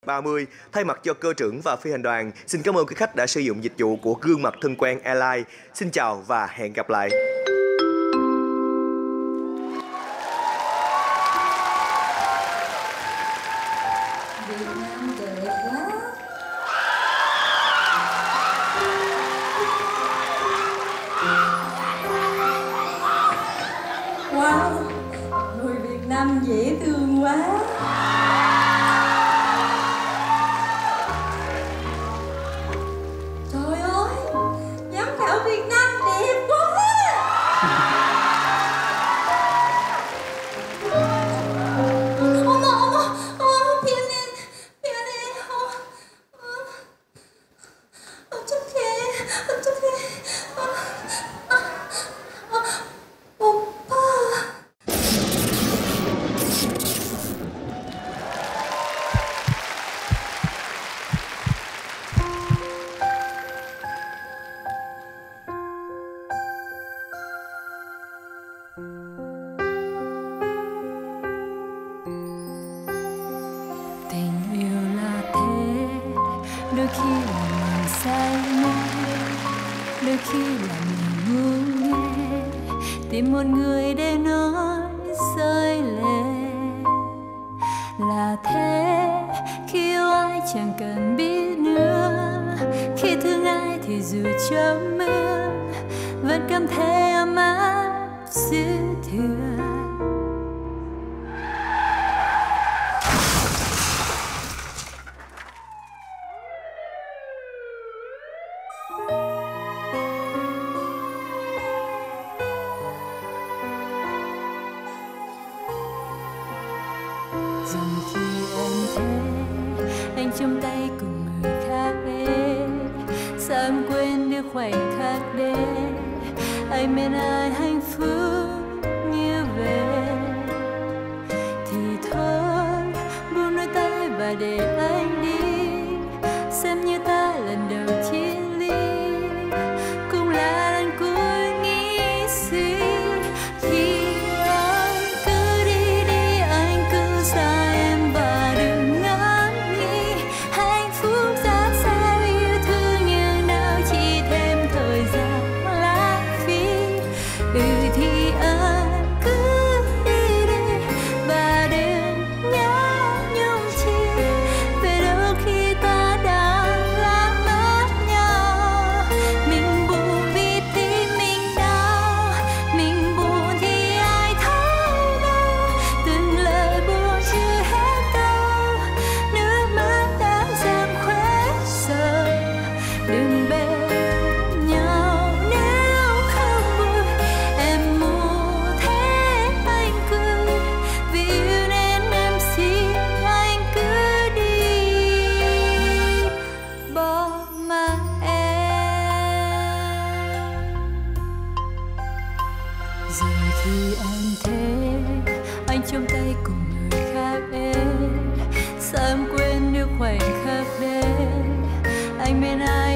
30, thay mặt cho cơ trưởng và phi hành đoàn, xin cảm ơn quý khách đã sử dụng dịch vụ của Gương mặt thân quen Airline. Xin chào và hẹn gặp lại. Việt Nam đẹp quá. Wow, người Việt Nam dễ thương quá. Trời ơi, giám khảo Việt Nam đẹp quá. Đôi khi là mình say mê, đôi khi là mình ngu ngơ, tìm một người để nói rơi lệ. Là thế, khi yêu ai chẳng cần biết nữa, khi thương ai thì dù cho mưa vẫn cảm thấy ấm áp dư thừa. Rồi khi em thấy anh trong tay cùng người khác đến, sao em quên được khoảnh khắc đấy anh bên ai hạnh phúc như vậy. Thì thôi buông đôi tay và để anh đi, xem như ta lần đầu chia ly, cũng là lần cuối nghĩ suy. Khi anh cứ đi đi, anh cứ xa em và đừng ngẫm nghĩ hạnh phúc ra sao, yêu thương như nào chỉ thêm thời gian lãng phí. Thì anh cứ đi đi và đừng nhớ nhung chi, về đâu khi ta đã lãng mất nhau. Mình buồn vì tim mình đau, mình buồn thì ai thấu đâu, từng lời buồn chưa hết đâu, nước mắt đã dần khuất rồi. Đừng bên nhau nếu không vui, em muốn thấy anh cười, vì yêu nên em xin anh cứ đi, bỏ mặc em. Rồi khi anh thấy anh trong tay cùng người khác đến, sao em quên được khoảnh khắc đấy anh bên ai